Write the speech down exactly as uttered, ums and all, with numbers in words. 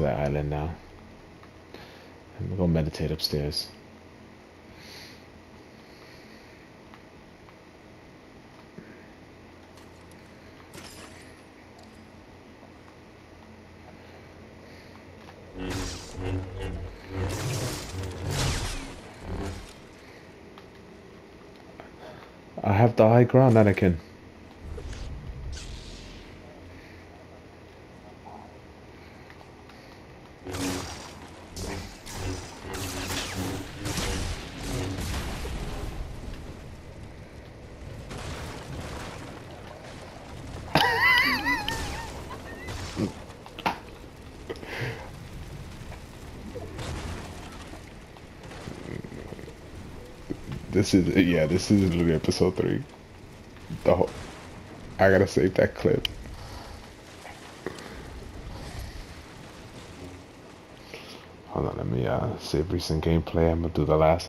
that island now. I'm gonna go meditate upstairs. I have the high ground, Anakin. This is yeah. This is literally episode three. The whole, I gotta save that clip. Hold on, let me uh save recent gameplay. I'm gonna do the last